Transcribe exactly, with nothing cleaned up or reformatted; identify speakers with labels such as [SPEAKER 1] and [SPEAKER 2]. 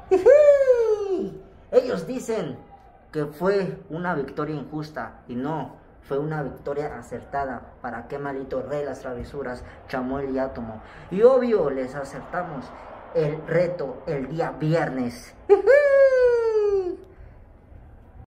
[SPEAKER 1] Ellos dicen que fue una victoria injusta y no, fue una victoria acertada. ¿Para qué maldito rey las travesuras, Chamuel y Átomo? Y obvio les acertamos el reto el día viernes.